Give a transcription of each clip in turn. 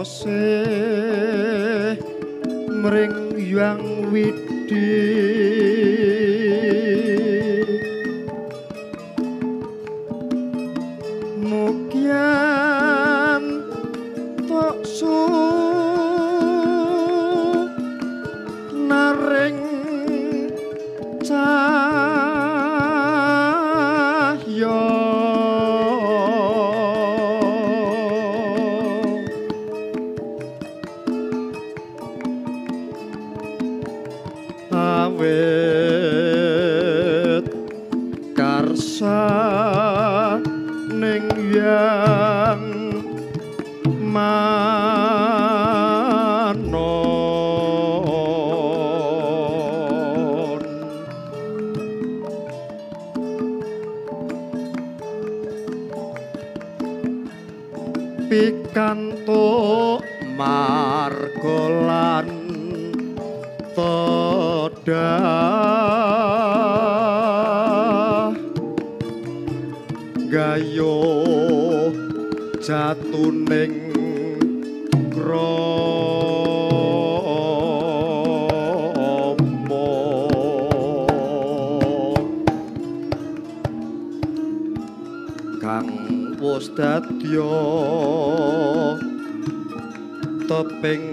sih mring yang widi mugian tok su naring cahya awet karsa ning yang manon pikantuk margolan todah gayo jatuning krama kang wis dadya topeng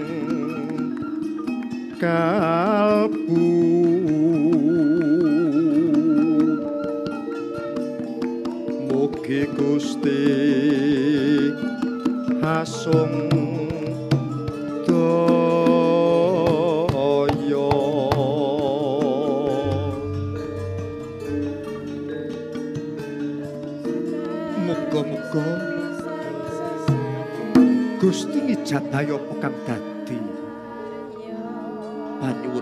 kalbu mugi Gusti hasung daya muga-muga Gusti ngijabah apa kang dadi panyuwun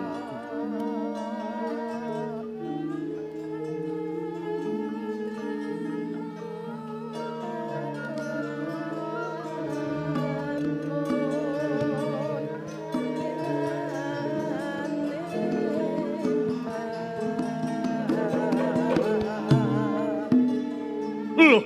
lho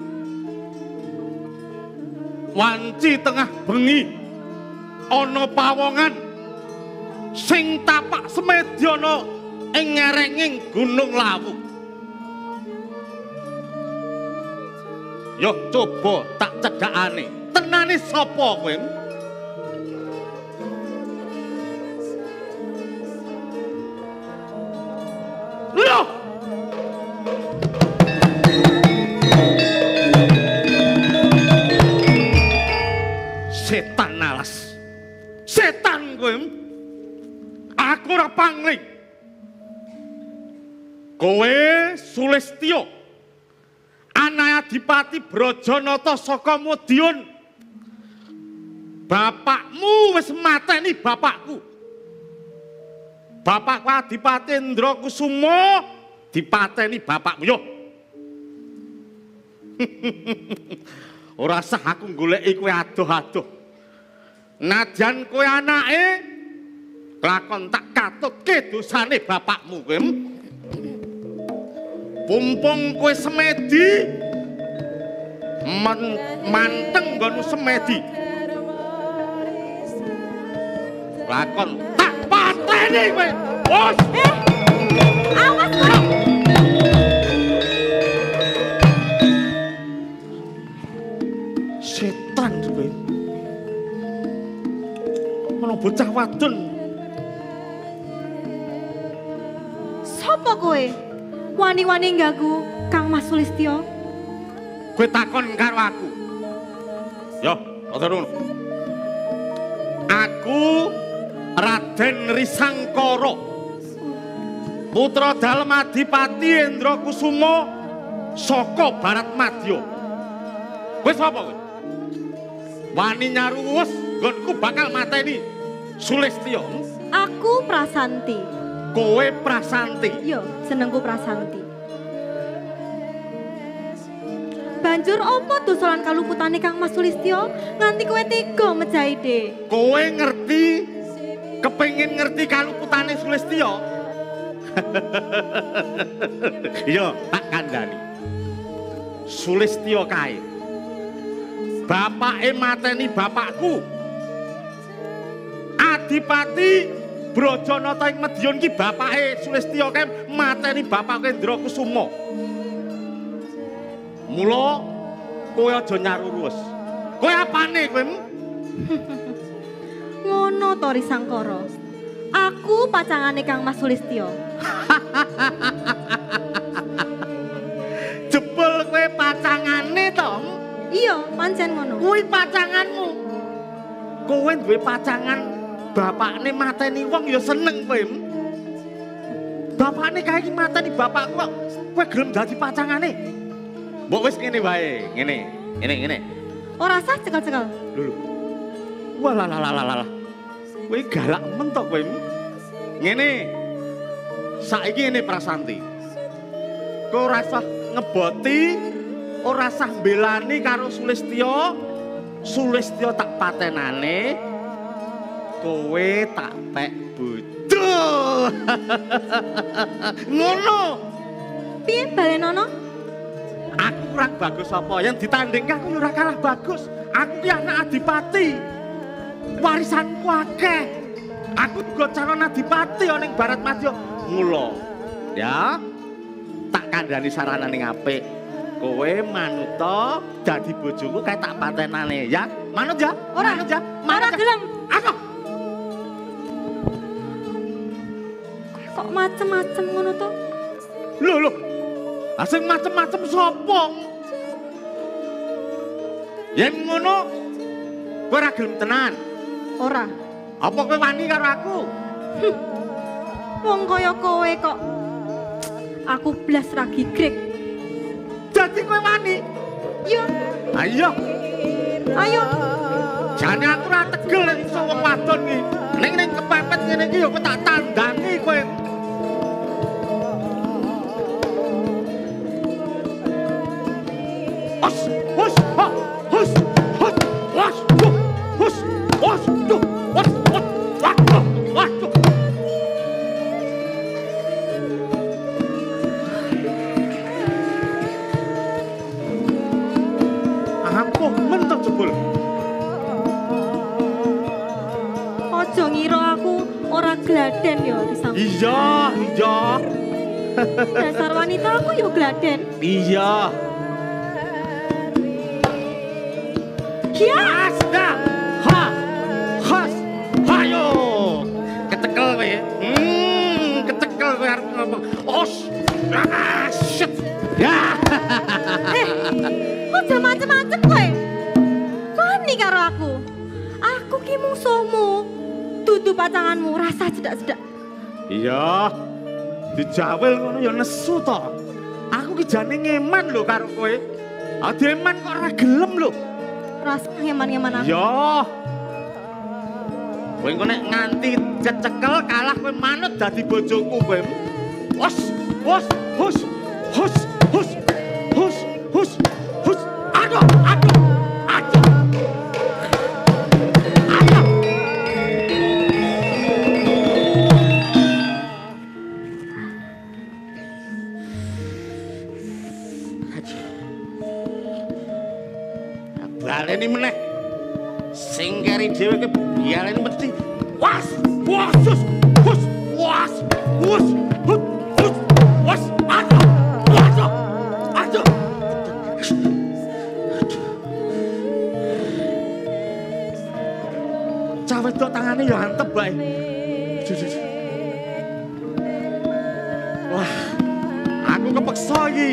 wanci tengah bengi ana pawongan sing tapak semedya ing ngerenging Gunung Lawu. Yo coba tak cegakane. Tenane sapa kowe? Lho. Setan alas. Setan kowe. Aku ora pangling. Kowe Sulistya. Anak Adipati Brajanata saka Madiun. Bapakmu wis mateni bapakku. Bapakku Adipati Indrakusuma dipateni bapakmu yo. Ora sah aku goleki kowe adoh-adoh. Nadyan kowe anake lakon tak katutke dosane bapakmu kowe. Pumpung kowe semedi manteng nggonmu semedi. Lakon tak pateni kowe. Bos. Awas kowe. Setan kowe. Ana bocah wadon. Sopo kowe? Wani-wani nggagu Kang Mas Sulistya. Kowe takon karo aku. Yo, rada ngono. Aku Raden Risangkara. Putra dalem Adipati Indrakusuma saka Barat Madya. Kowe sapa kowe? Wani nyaruwes nggonku bakal mateni Sulistya. Aku Prasanti. Kowe Prasanti. Yo, senengku Prasanti. Banjur opo dosolan kaluputane Kang Mas Sulistya nganti kowe tega mejaide? Kowe ngerti kepengin ngerti kaluputane Sulistya? Yo, tak kandhani. Sulistya kae. Bapake mateni bapakku Adipati Brajanata ing Madyan ki bapake Sulistya kae mateni bapake Indrakusuma. Mula kowe aja nyarurus. Kowe apane kowe? Ngono to Risangkara. Aku pacangane Kang Mas Sulistya. Jebul kowe pacangane to? Iya, pancen ngono. Kuwi pacanganmu. Kowe duwe pacangan bapakne mateni wong ya seneng kowe. Bapakne kae iki mateni bapakku kok kowe gelem dadi pacangane. Mbok wis ngene wae, ngene. Ora sah cekel-cekel. Lho. Walah. Kowe galak men to kowe. Ngene. Saiki ngene Prasanti. Kowe ora usah ngeboti, ora usah mbelani karo Sulistya. Sulistya tak patenane. Kowe tak pek bojo. Ngono. Piye balenono? Aku kurang bagus apa? Yang ditandingke aku ora kalah bagus. Aku ki anak adipati. Warisanku akeh. Aku juga calon adipati ana ing Baratmadya. Mula ya tak kandhani saranan ning apik. Kowe manut dadi bojoku kae tak patenane ya. Manut ya? Ora gelem. Aku Kok macem-macem ngono to? lho. Asing macem-macem sapa? Yen ngono kowe ora gelem tenan. Ora. Apa kowe wani karo aku? Wong kaya kowe kok. Aku blas ra gigrek. Dadi kowe wani. Yo, Ayo. ayo. Jane aku ora tegel nek iso wong wadon iki. Ning kepepet ngene iki ya kowe tak tandani kowe. Ampuh mentok jebul. Aja ngira aku ora gladen ya Risangkara. Iya. Dasar wanita aku yo gladen. Iya. Kias. Hayo. Kecekel kowe. Kecekel kowe arep ngomong. Shit. Ya. Aja macem-macem kowe. Wani karo aku. Aku ki musuhmu. Dudu pacanganmu, rasa cedak-cedak. Iya. Dijawel ngono ya nesu to. Aku ki jane ngeman lho karo kowe. Ademan kok ora gelem lho. Rasa ngeman-ngeman aku. Iya. Kowe engko nek nganti kecekel kalah kowe manut dadi bojoku kowe. Aduh. Baleni meneh. Sing keri dhewe ki biarene mesti aduh. Cawet tok tangane ya antep bae. Wah, aku kepeksa iki,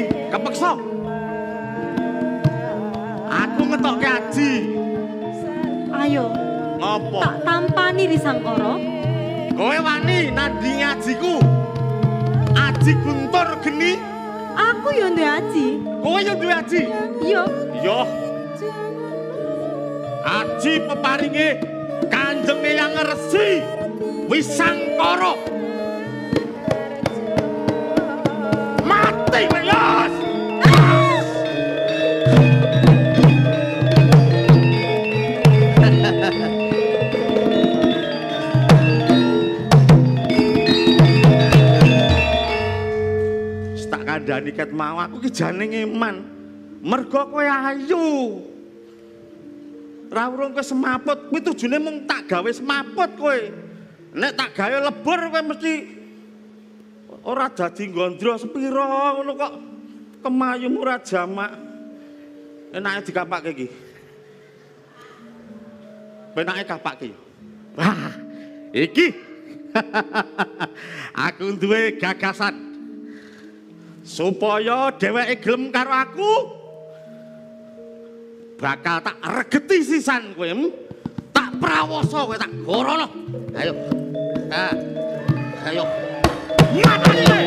Aku ngetokke Aji. Ayo, Ngopo? tak tampani Risangkara. Kowe wani nandingi Ajiku. Aji Guntur geni. Aku yo duwe aji. Kowe yo duwe Aji. Iya. Iya. Aji peparinge Kanjeng Eyang Resi Wisangkara. Mati wiyos. Tak kandhani ket mau aku ki jane ngeman. Mergo kowe ayu. Ra urung kowe semaput, kuwi tujune mung tak gawe semaput kowe. Nek tak gawe lebur kowe mesti ora dadi gondro sepira ngono kok kemayum ora jamak. Enake dikapakke iki. Benake kapakke yo. Wah, iki aku duwe gagasan supaya dheweke gelem karo aku bakal tak regeti sisan kowe. Tak prawoso kowe tak gorono. Ayo. Ayo. Matane kowe.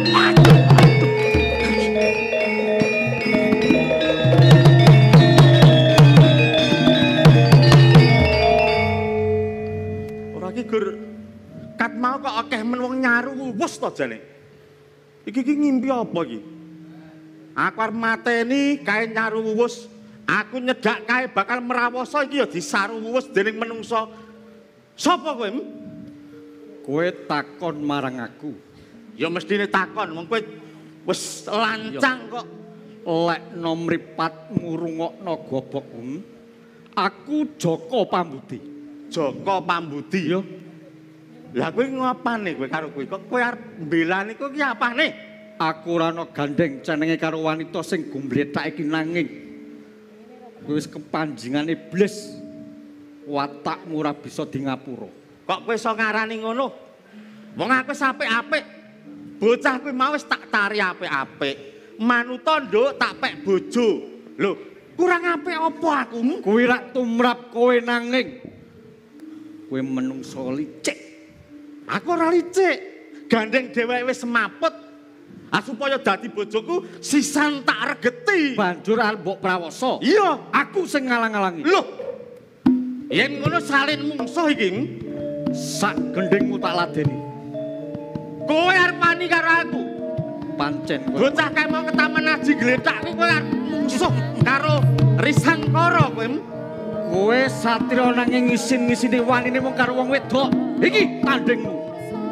Ora iki gur kat mau kok akeh men wong nyaru wus to jane. Iki ngimpi apa iki? Aku arep mateni kae nyaru wus. Aku nyedak kae bakal merawoso iki ya disaru wus dening menungso. Sapa kowe? Kowe takon marang aku. Ya mestine takon, wong kowe wis lancang kok. Lek nomripatmu rungokno gobokmu. Aku Joko Pambudi. Joko Pambudi. Yo. Lah kowe ngapane kowe karo kowe? Kok kowe arep mbelani kowe ki apane? Aku ora ana gandeng cenenge karo wanita sing gumblethake iki nanging kowe wis kepanjingan iblis. Watakmu ora bisa di ngapura. Kok kowe iso ngarani ngono? Wong aku wis apik-apik. Bocah kowe mau wis tak tari apik-apik. Manuta nduk tak pek bojo. Lho, kurang apik apa aku? Kuwi rak tumrap kowe nanging kowe menungso licik. Aku ora licik. Gandeng dheweke wis semaput. Supaya dadi bojoku sisan tak regeti. Banjur arep mbok prawoso. Iya, Aku sing ngalang-alangi. lho. Yen ngono salin mungsuh iki. Sak gendengmu tak ladeni. Kowe arep wani karo aku. Pancen kowe. Bocah kae mau ke taman aji gletak kowe arep mungsuh karo Risangkara kowe. Kowe satria nanging ngisin-ngisini wanine mung karo wong wedok. Iki tandingmu.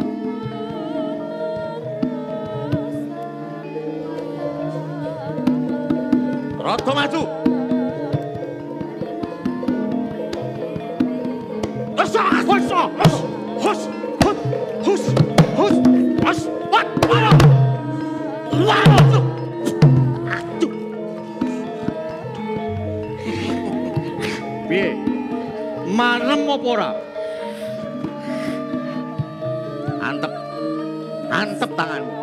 Rada maju. Piye? Marem apa ora? Antep. Antep tanganmu.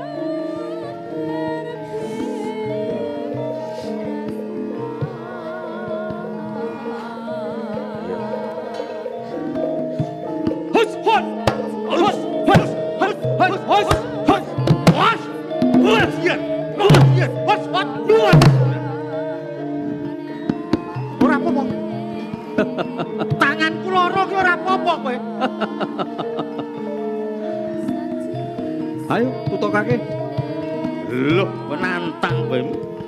Ora apa-apa. Tanganku loro ki ora apa-apa kowe. Ayo tutokake. Lho, penantang kowe.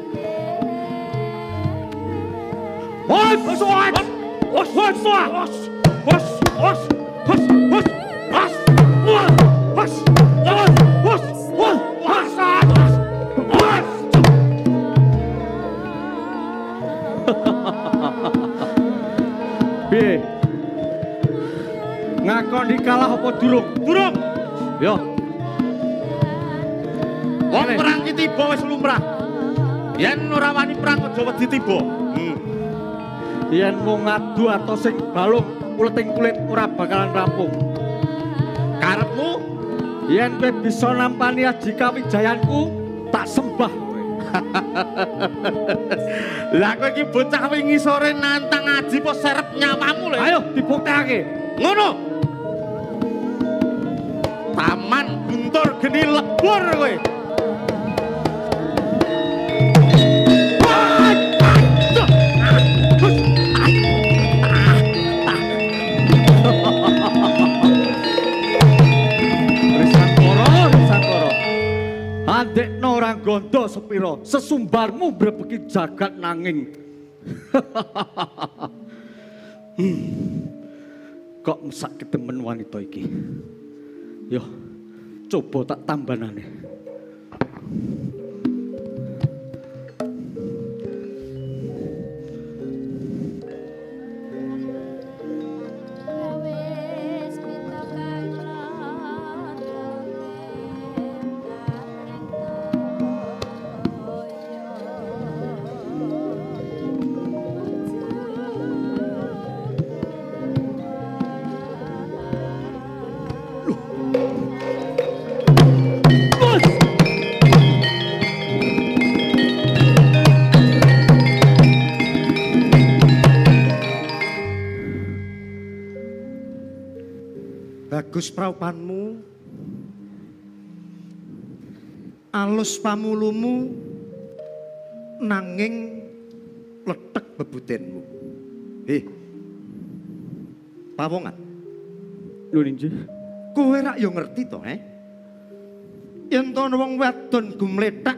Piye? Ngakoni kalah apa durung? Durung. Yo. Wong perang ki tiba wis lumrah. Yen ora wani perang aja wedi tiba. Yen mung ngadu atau sing balung uleting kulit ora bakalan rampung. Karepmu Yen kowe bisa nampani Aji Kawijayanku, tak sembah kowe. Lah kowe iki bocah wingi sore nantang Aji po serep nyawamu lho. Ayo dibuktekake. Ngono. Taman Guntur geni lebur kowe. Andekno orang gondo sepiro, sesumbarmu brebeki jagat nanging. Kok mesak ketemen wanita iki. Yo, coba tak tambanane. Bagus praupanmu, alus pamulumu, nanging letek bebutenmu. Pawongan. Nuwun inggih. Kowe rak yo ngerti to, yen to wong wadon gumlethak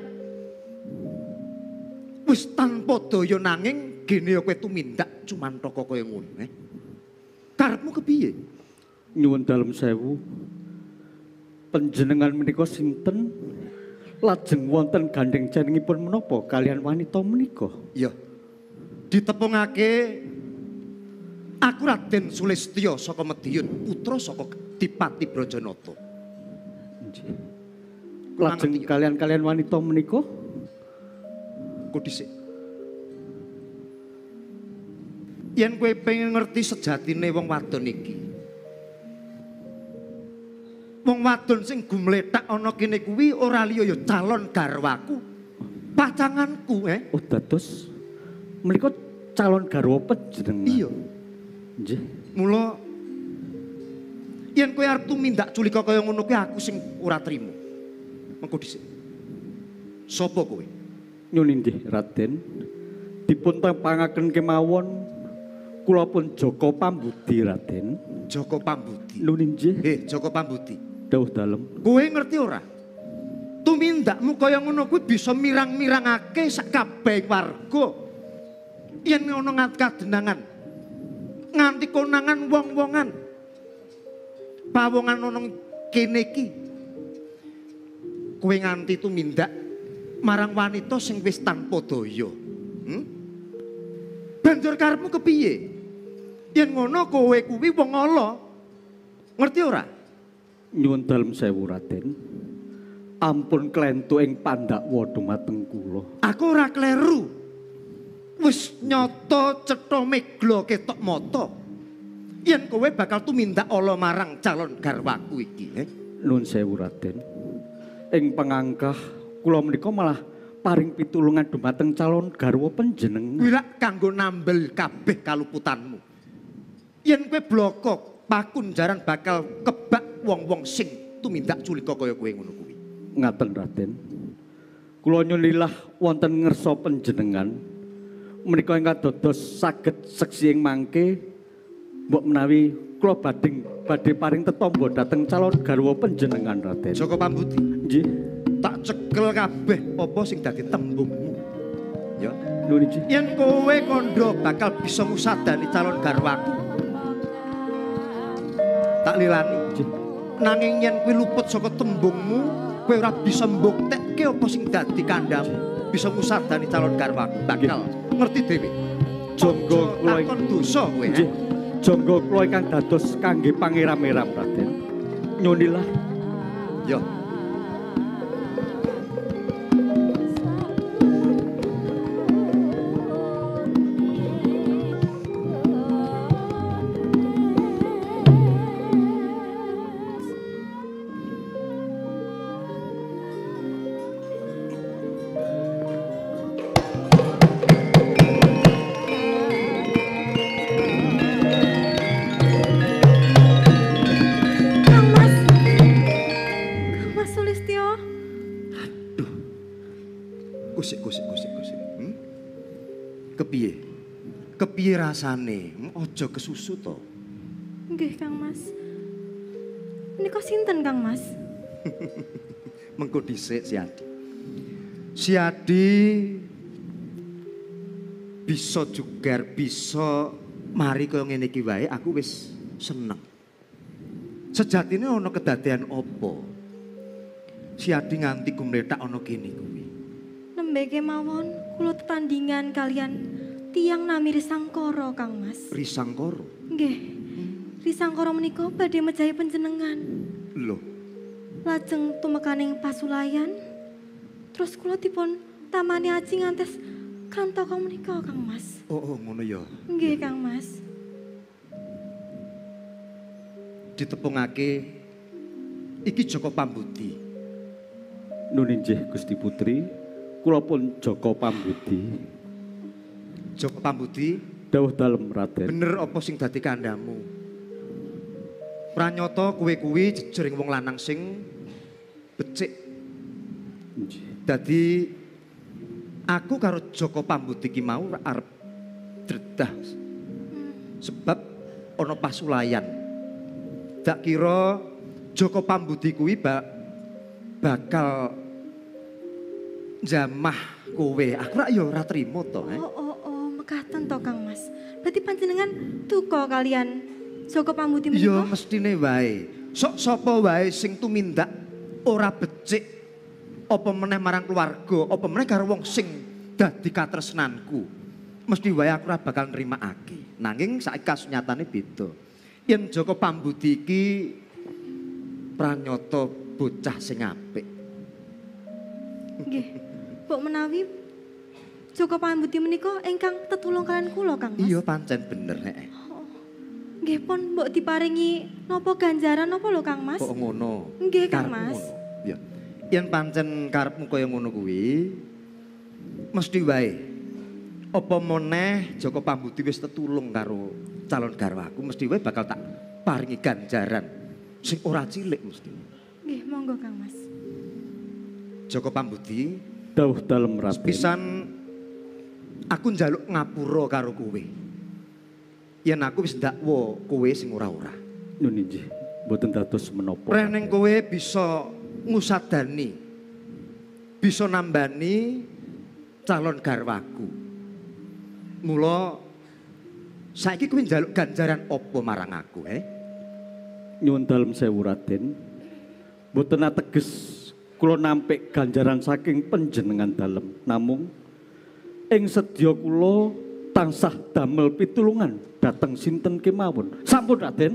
wis tanpa daya nanging gene kowe tumindak cumantaka kaya ngono, Karepmu kepiye? Nyuwun dalem sewu. Panjenengan menika sinten? Lajeng wonten gandeng jenengipun menapa kalian wanita menika? Ya. Ditepungake aku Raden Sulistya saka Medion, putra saka Dipati Brajanata. Nggih. Lajeng kalian wanita menika kok dhisik. Yen kowe pengen ngerti sejatine wong wadon iki. Wong wadon sing gumlethak ana kene kuwi ora liya ya calon garwaku. Pacanganku, Oh, dados menika calon garwa panjenengan. Iya. Nggih. Mula yen kowe arep tumindak culika kaya ngono kuwi aku sing ora trima. Mengko dhisik. Sopo kowe? Nyuwun inggih, Raden. Dipun tepangaken kemawon kula pun Joko Pambudi, Raden. Joko Pambudi. Nuwun inggih. Joko Pambudi. Dawuh dalem. Kowe ngerti ora? Tumindakmu kaya ngono kuwi bisa mirang-mirangake sak kabeh warga. Yen ngono kadenangan. Nganti konangan wong-wongan. Pawongan ana kene iki. Kowe nganti tumindak marang wanita sing wis tanpa daya. Banjur karepmu kepiye? Yen ngono kowe kuwi wong ala. Ngerti ora? Nyuwun dalem sewu, Raden. Ampun klentu ing pandhakwa dumateng kula. Aku ora kleru. Wis nyata cetha megla ketok mata. Yen kowe bakal tumindak ala marang calon garwaku iki, Nuwun sewu, Raden. Ing pangangkah kula menika malah paring pitulungan dumateng calon garwa panjenengan. Kuwi lak kanggo nambel kabeh kaluputanmu. Yen kowe bloko, pakun jaran bakal kebak wong-wong sing tumindak culika kaya kowe ngono kuwi. Ngaten, Raden. Kula nyuwun lilah wonten ngersa panjenengan menika ingkang dados saged seksi ing mangke mbok menawi kula badhe paring tetamba dhateng calon garwa panjenengan, Raden. Joko Pambudi, Nggih. tak cekel kabeh apa sing dadi tembungmu. Ya. Nuwun inggih. Yen kowe kandha bakal bisa ngusadani calon garwaku. Tak lilani. Nanging yen kowe luput saka tembungmu, kowe ora bisa mbuktekke apa sing dadi kandhamu. Bisa ngusadani calon garwaku. Bakal ngerti dhewe. Jangga kula takon dosa kowe. Nggih. Jangga kula ingkang dados kangge pangeram-eram, Raden. Nyunilah. Ya. Kusik. Kepiye? Kepiye rasane? Aja kesusu to. Nggih, Kang Mas. Menika sinten, Kang Mas? Mengko dhisik si Adi. Si Adi bisa jugar, bisa mari kaya ngene iki wae aku wis seneng. Sejatine ana kedadean apa? Si Adi nganti gumlethak ana kene kuwi. Nembe kemawon kula tetandingan kalian tiyang nami Risangkara, Kang Mas. Risangkara. Nggih. Risangkara menika badhe mejahi panjenengan. Lho, Lajeng tumekaning pasulayan. Terus kula dipun tamani aji ngantos kantaka menika, Kang Mas. oh ngono ya. Nggih, Kang Mas. Ditepungake iki Joko Pambudi. Nuwun inggih Gusti Putri, kula pun Joko Pambudi. Joko Pambudi, Dawuh dalem, Raden. bener apa sing dadi kandhamu? Pranyata kowe kuwi jejering wong lanang sing becik. Dadi aku karo Joko Pambudi ki mau arep dredah. Sebab ana pasulayan. Dak kira Joko Pambudi kuwi bakal jamah kowe. Aku rak ya ora trimo to, Mekaten to Kang Mas. Berarti panjenengan duka kalian Joko Pambudi menika? Ya mestine wae. Sok sapa wae sing tumindak ora becik apa meneh marang keluarga, apa meneh karo wong sing dadi katresnanku. Mesti wae aku ora bakal nrimakake. Nanging saiki kasunyatane beda. Yen Joko Pambudi iki pranyata bocah sing apik. Nggih. Mbok menawi Joko Pambudi menika ingkang tetulung kalian kula Kang Mas. Iya pancen bener nek. Nggih pun mbok diparingi napa ganjaran napa lho Kang Mas? Kok ngono? Nggih Kang Karepmu Mas. ngono. Ya. Yen pancen karepmu kaya ngono kuwi mesti wae. Apa meneh Joko Pambudi wis tetulung karo calon garwaku mesti wae bakal tak paringi ganjaran sing ora cilik mesti. Nggih monggo Kang Mas. Joko Pambudi Dawuh dalem Raden. pisan aku njaluk ngapura karo kowe. Yen aku wis ndakwa kowe sing ora-ora. Nun inggih, mboten dados menapa. Reneng kowe bisa ngusadani, bisa nambani calon garwaku. Mula saiki kowe njaluk ganjaran apa marang aku, Nyuwun dalem sewu Raden. Mboten ateges kula nampik ganjaran saking panjenengan dalem. Namung ing sedya kula tansah damel pitulungan dhateng sinten kemawon. Sampun Raden.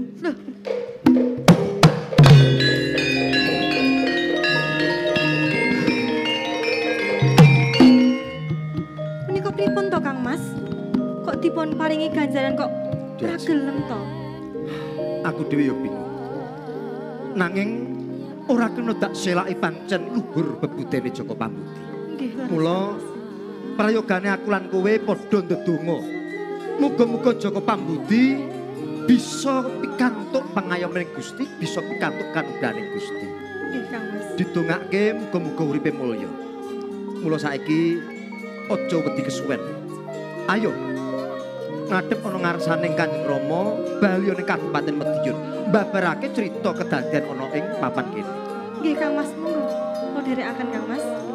Menika pripun to Kang Mas? Kok dipun paringi ganjaran kok ora gelem to? Aku dhewe yo bingung. Nanging ora kena dak selaki pancen luhur bebudene Joko Pambudi. Nggih. Mula prayogane aku lan kowe padha ndedonga. Muga-muga Joko Pambudi bisa pikantuk pangayomaning Gusti, bisa pikantuk kanugrahaning Gusti. Nggih Kang Mas. Didongake muga-muga uripe mulya. Mula saiki aja wedi kesuwen. Ayo ngadhep ana ngarsaning Kanjeng Rama bali ning Kabupaten Madiun. Mbabarake crita kedadian ana ing papan kene. Nggih Kang Mas monggo. Kula dherekaken Kang Mas.